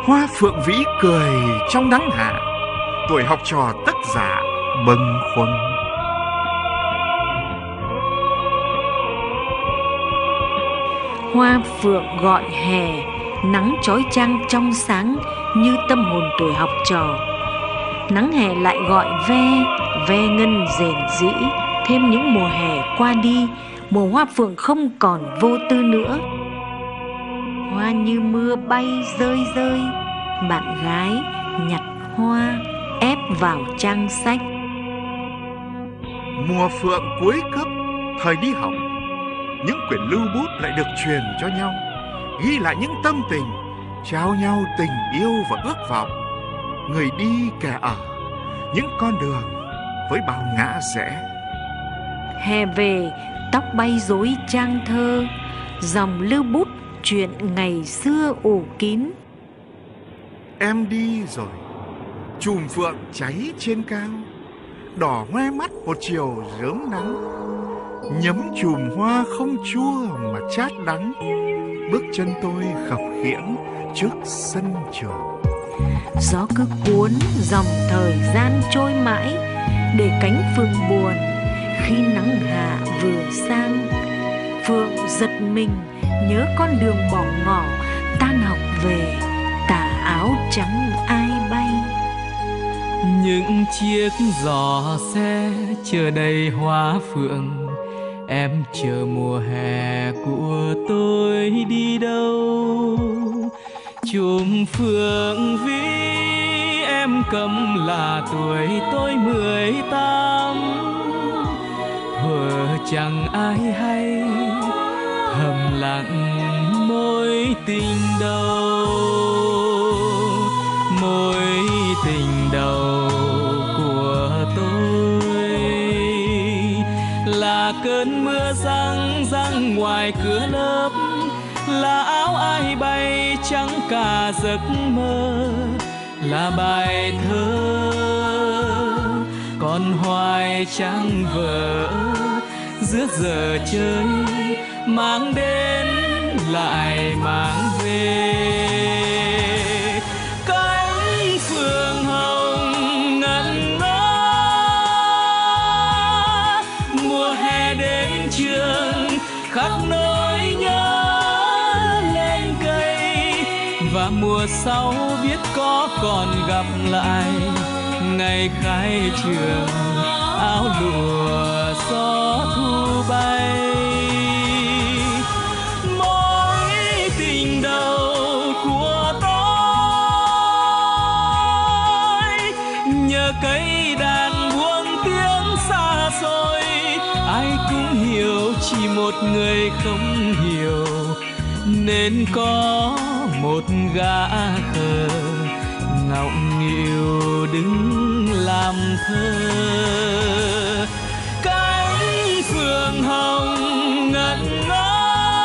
Hoa phượng vĩ cười trong nắng hạ, tuổi học trò tất dạ bâng khuâng. Hoa phượng gọi hè, nắng chói chang trong sáng như tâm hồn tuổi học trò. Nắng hè lại gọi ve ngân rền rĩ, thêm những mùa hè qua đi, mùa hoa phượng không còn vô tư nữa. Hoa như mưa bay rơi rơi, bạn gái nhặt hoa ép vào trang sách. Mùa phượng cuối cấp, thời đi học, những quyển lưu bút lại được truyền cho nhau, ghi lại những tâm tình, trao nhau tình yêu và ước vọng. Người đi kẻ ở, những con đường với bao ngã rẽ. Hè về, tóc bay rối trang thơ, dòng lưu bút chuyện ngày xưa ủ kín. Em đi rồi, chùm phượng cháy trên cao, đỏ hoe mắt một chiều rớm nắng. Nhấm chùm hoa không chua mà chát đắng, bước chân tôi khập khiễng trước sân trường. Gió cứ cuốn dòng thời gian trôi mãi, để cánh phượng buồn khi nắng hạ vừa sang. Phượng giật mình nhớ con đường bỏ ngỏ, tan học về tà áo trắng ai bay. Những chiếc giỏ xe chờ đầy hoa phượng, em chờ mùa hè của tôi đi đâu. Chùm phượng vĩ em cầm là tuổi tôi 18, thuở chẳng ai hay thầm lặng mối tình đầu. Mối tình đầu của tôi là cơn mưa giăng giăng ngoài cửa lớp, là áo ai bay trắng cả giấc mơ, là bài thơ còn hoài chẳng vỡ giữa giờ chơi, mang đến lại mang về. Cánh phượng hồng ngẩn ngơ, mùa hè đến trường khắc nỗi nhớ lên cây, và mùa sau biết có còn gặp lại ngày khai trường, áo lụa gió thu bay. Mối tình đầu của tôi nhờ cây đàn buông tiếng xa xôi, ai cũng hiểu chỉ một người không hiểu, nên có một gã khờ ngọng nghịu đứng làm thơ. Cánh phượng hồng ngẩn ngơ,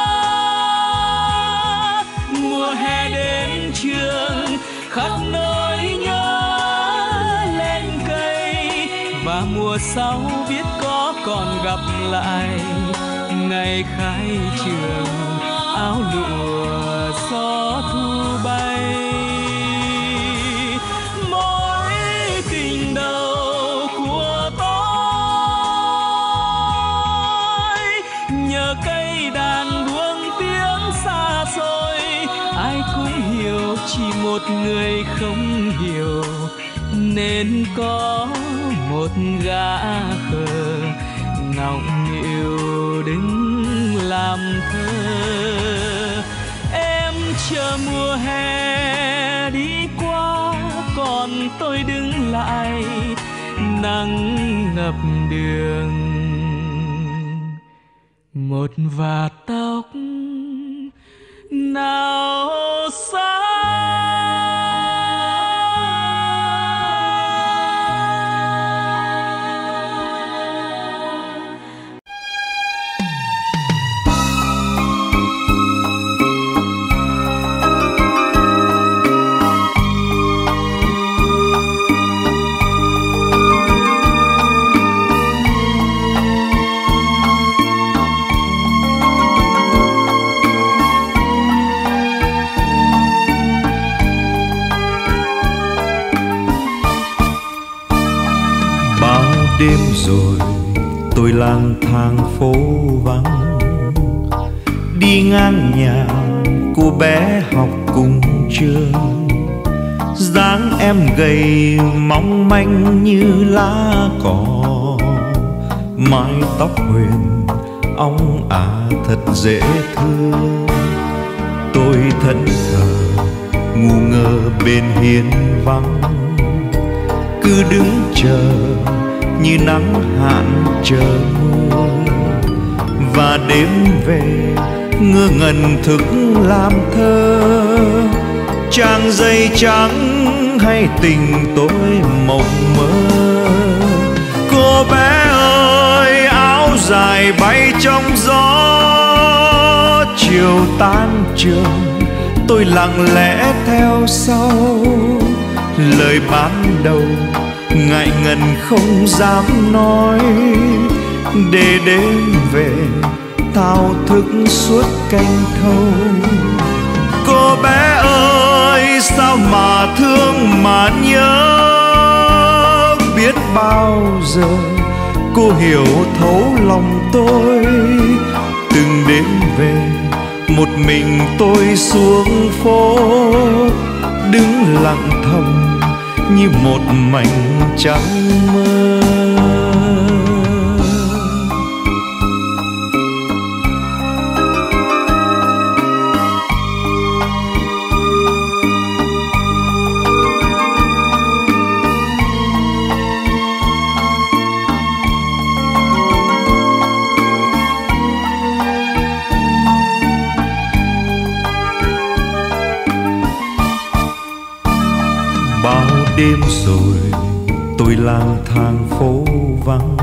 mùa hè đến trường khắc nỗi nhớ lên cây, và mùa sau biết có còn gặp lại ngày khai trường, áo lụa gió thu bay. Mối tình đầu của tôi nhờ cây đàn buông tiếng xa xôi, ai cũng hiểu chỉ một người không hiểu, nên có một gã khờ ngọng nghịu đứng làm thơ. Em chờ mùa hè đi qua, còn tôi đứng lại nắng ngập đường. Một vạt tóc nào xa. rồi tôi lang thang phố vắng, đi ngang nhà cô bé học cùng trường. Dáng em gầy mong manh như lá cỏ, mái tóc huyền óng ả thật dễ thương. Tôi thẫn thờ ngu ngơ bên hiên vắng, cứ đứng chờ như nắng hạn chờ mưa. Và đêm về ngơ ngẩn thức làm thơ, trang giấy trắng hay tình tôi mộng mơ. Cô bé ơi áo dài bay trong gió, chiều tan trường tôi lặng lẽ theo sau. Lời ban đầu ngại ngần không dám nói, để đêm về thao thức suốt canh thâu. Cô bé ơi sao mà thương mà nhớ, biết bao giờ cô hiểu thấu lòng tôi. Từng đêm về một mình tôi xuống phố, đứng lặng thầm như một mảnh trắng mơ. Bao đêm rồi tôi lang thang phố vắng,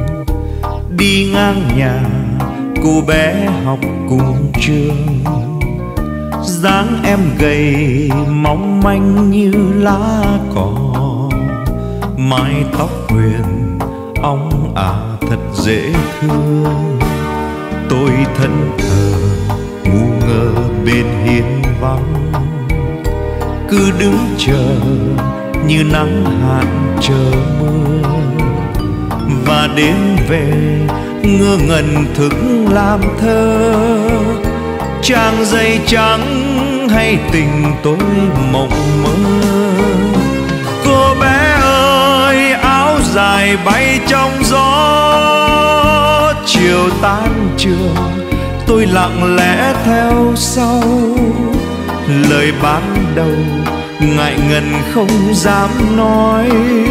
đi ngang nhà cô bé học cùng trường. Dáng em gầy mong manh như lá cỏ, mái tóc huyền óng ả thật dễ thương. Tôi thẫn thờ ngu ngơ bên hiên vắng, cứ đứng chờ như nắng hạn chờ mưa. Và đêm về ngơ ngẩn thức làm thơ, trang giấy trắng hay tình tôi mộng mơ. Cô bé ơi áo dài bay trong gió, chiều tan trường tôi lặng lẽ theo sau. Lời ban đầu ngại ngần không dám nói,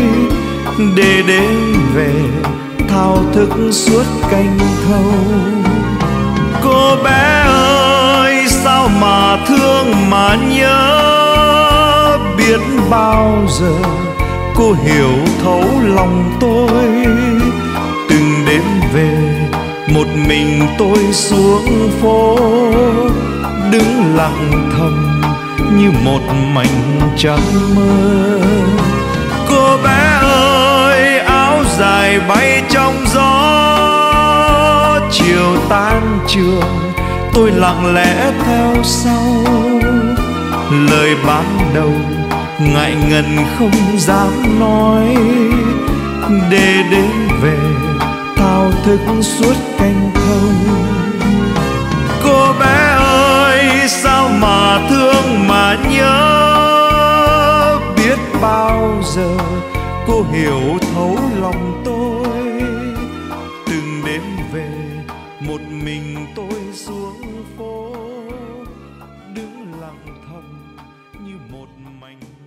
để đêm về thao thức suốt canh thâu. Cô bé ơi sao mà thương mà nhớ, biết bao giờ cô hiểu thấu lòng tôi. Từng đêm về một mình tôi xuống phố, đứng lặng thầm như một mảnh trắng mơ. Cô bé ơi áo dài bay trong gió, chiều tan trường tôi lặng lẽ theo sau. Lời ban đầu ngại ngần không dám nói, để đêm về thao thức suốt canh thâu. Cô bé ơi sao mà thương mà nhớ, biết bao giờ cô hiểu thấu lòng tôi. Từng đêm về một mình tôi xuống phố, đứng lặng thầm như một mảnh